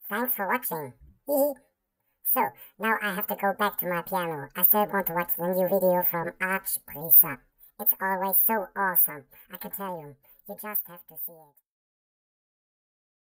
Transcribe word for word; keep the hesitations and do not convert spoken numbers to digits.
Thanks for watching. So, now I have to go back to my piano. I still want to watch the new video from Archpriester. It's always so awesome. I can tell you. You just have to see it.